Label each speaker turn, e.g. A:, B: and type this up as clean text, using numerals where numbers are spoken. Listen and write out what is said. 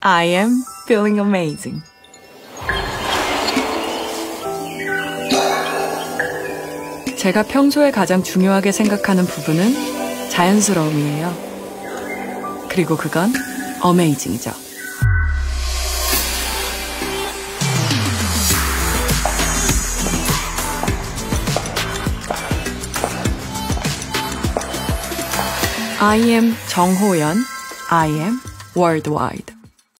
A: I am feeling amazing. 제가 평소에 가장 중요하게 생각하는 부분은 자연스러움이에요. 그리고 그건 amazing이죠. I am 정호연. I am worldwide.